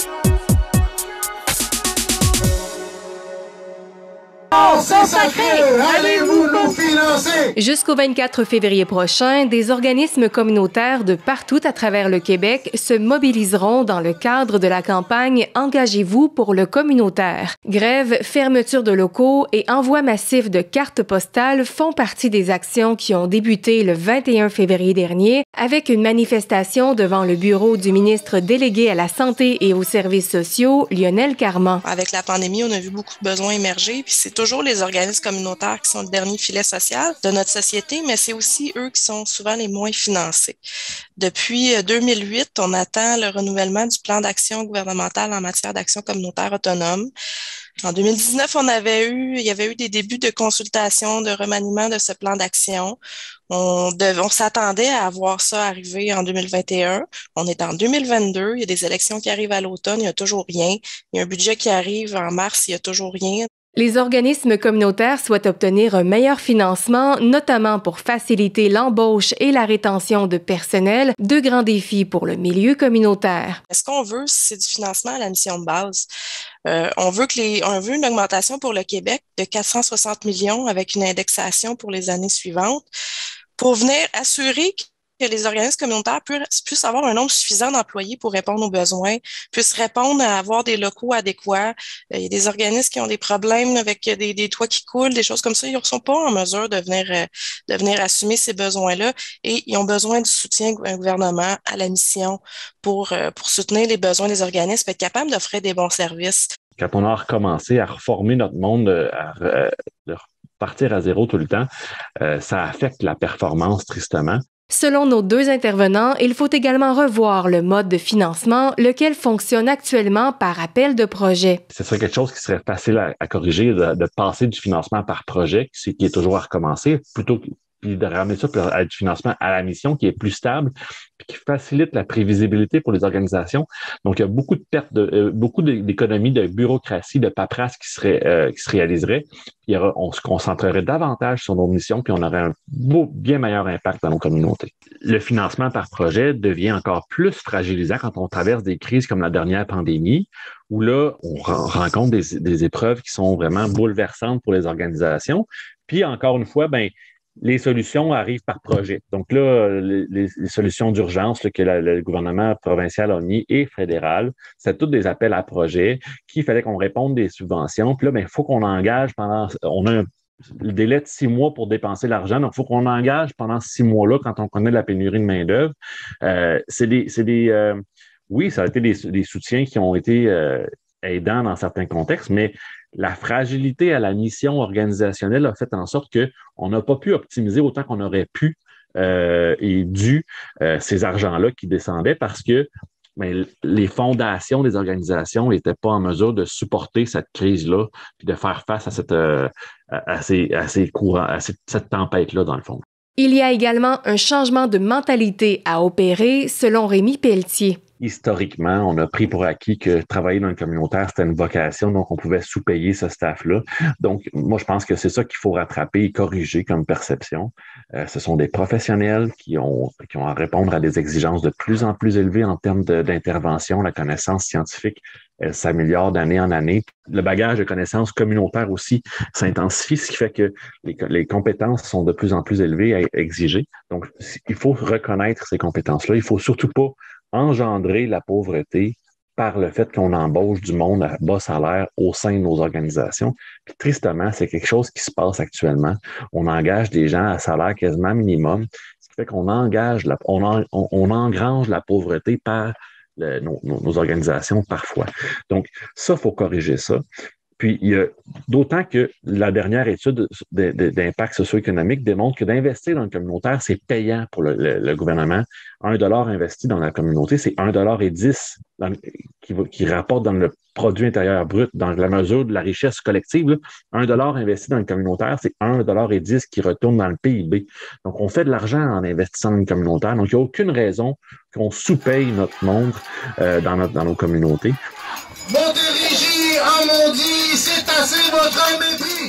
C'est sacré! Allez-vous nous financer? Jusqu'au 24 février prochain, des organismes communautaires de partout à travers le Québec se mobiliseront dans le cadre de la campagne « Engagez-vous pour le communautaire ». Grève, fermeture de locaux et envoi massif de cartes postales font partie des actions qui ont débuté le 21 février dernier avec une manifestation devant le bureau du ministre délégué à la Santé et aux services sociaux, Lionel Carman. Avec la pandémie, on a vu beaucoup de besoins émerger, puis c'est toujours les organismes communautaires qui sont le dernier filet social de notre société, mais c'est aussi eux qui sont souvent les moins financés. Depuis 2008, on attend le renouvellement du plan d'action gouvernemental en matière d'action communautaire autonome. En 2019, il y avait eu des débuts de consultation, de remaniement de ce plan d'action. On s'attendait à voir ça arriver en 2021. On est en 2022. Il y a des élections qui arrivent à l'automne. Il n'y a toujours rien. Il y a un budget qui arrive en mars. Il n'y a toujours rien. Les organismes communautaires souhaitent obtenir un meilleur financement, notamment pour faciliter l'embauche et la rétention de personnel, deux grands défis pour le milieu communautaire. Ce qu'on veut, c'est du financement à la mission de base. On veut une augmentation pour le Québec de 460 millions avec une indexation pour les années suivantes pour venir assurer que les organismes communautaires puissent avoir un nombre suffisant d'employés pour répondre aux besoins, puissent répondre à avoir des locaux adéquats. Il y a des organismes qui ont des problèmes avec des toits qui coulent, des choses comme ça. Ils ne sont pas en mesure de venir assumer ces besoins-là et ils ont besoin du soutien du gouvernement à la mission pour soutenir les besoins des organismes et être capable d'offrir des bons services. Quand on a recommencé à reformer notre monde, de repartir à zéro tout le temps, ça affecte la performance tristement. Selon nos deux intervenants, il faut également revoir le mode de financement, lequel fonctionne actuellement par appel de projet. Ce serait quelque chose qui serait facile à corriger, de passer du financement par projet, qui est toujours à recommencer, plutôt que de ramener ça à du financement à la mission qui est plus stable puis qui facilite la prévisibilité pour les organisations. Donc, il y a beaucoup de pertes, beaucoup d'économies de bureaucratie, de paperasse qui se réaliseraient. On se concentrerait davantage sur nos missions puis on aurait un bien meilleur impact dans nos communautés. Le financement par projet devient encore plus fragilisant quand on traverse des crises comme la dernière pandémie, où là, on rencontre des épreuves qui sont vraiment bouleversantes pour les organisations. Puis, encore une fois, les solutions arrivent par projet. Donc là, les solutions d'urgence que le gouvernement provincial a mis et fédéral, c'est tous des appels à projets qu'il fallait qu'on réponde des subventions. Puis là, il faut qu'on engage on a le délai de 6 mois pour dépenser l'argent. Donc, il faut qu'on engage pendant 6 mois-là quand on connaît la pénurie de main-d'œuvre. Oui, ça a été des soutiens qui ont été aidants dans certains contextes, mais la fragilité à la mission organisationnelle a fait en sorte qu'on n'a pas pu optimiser autant qu'on aurait pu et dû ces argents-là qui descendaient parce que les fondations des organisations n'étaient pas en mesure de supporter cette crise-là puis de faire face à cette tempête-là, dans le fond. Il y a également un changement de mentalité à opérer, selon Rémi Pelletier. Historiquement, on a pris pour acquis que travailler dans le communautaire, c'était une vocation, donc on pouvait sous-payer ce staff-là. Donc, moi, je pense que c'est ça qu'il faut rattraper et corriger comme perception. Ce sont des professionnels qui ont à répondre à des exigences de plus en plus élevées en termes d'intervention. La connaissance scientifique, elle s'améliore d'année en année. Le bagage de connaissances communautaires aussi s'intensifie, ce qui fait que les compétences sont de plus en plus élevées à exiger. Donc, il faut reconnaître ces compétences-là. Il faut surtout pas engendrer la pauvreté par le fait qu'on embauche du monde à bas salaire au sein de nos organisations. Puis tristement, c'est quelque chose qui se passe actuellement. On engage des gens à salaire quasiment minimum, ce qui fait qu'on engrange la pauvreté par nos organisations parfois. Donc, ça, il faut corriger ça. Puis, il y a d'autant que la dernière étude d'impact socio-économique démontre que d'investir dans le communautaire, c'est payant pour le gouvernement. 1 $ investi dans la communauté, c'est 1,10 $ qui rapporte dans le produit intérieur brut, dans la mesure de la richesse collective. Là, 1 $ investi dans le communautaire, c'est 1,10 $ qui retourne dans le PIB. Donc, on fait de l'argent en investissant dans le communautaire. Donc, il n'y a aucune raison qu'on sous-paye notre monde dans nos communautés. Montérégie, en maudit, c'est assez votre mépris.